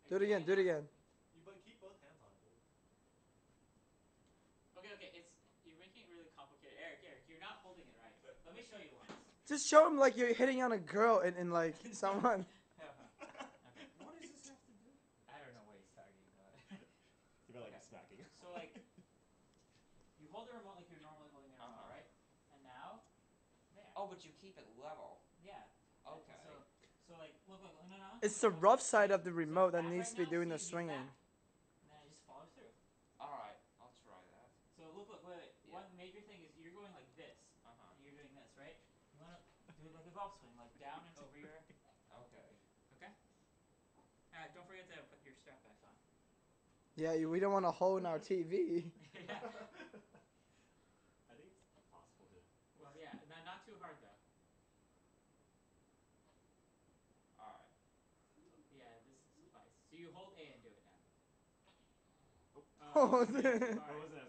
Do it again. Do it again. You but keep both hands on it, dude. Okay, you're making it really complicated. Eric, you're not holding it right. Let me show you once. Just show him like you're hitting on a girl and like someone. Okay. What does this have to do? I don't know what he's talking about. It's about like Okay. smacking. So like, you hold the remote like you're normally holding a remote, right? And now, there. Oh, but you keep it level. Yeah. Okay. So like, look, no. It's the rough side of the remote that needs right to be now, doing see, the use swinging. that, and then it just follows through. Alright, I'll try that. So look, wait. Yeah. One major thing is you're going like this, and you're doing this, right? You wanna do it like a golf swing, like down and over your. Okay. Okay. Don't forget to put your strap backs on. Yeah, we don't want to hold our TV. Yeah. I think it's possible to. Well, yeah, not too hard though. Alright. Yeah, this suffice. So you hold A and do it now. Oh. Oh, Yeah, too hard. What was it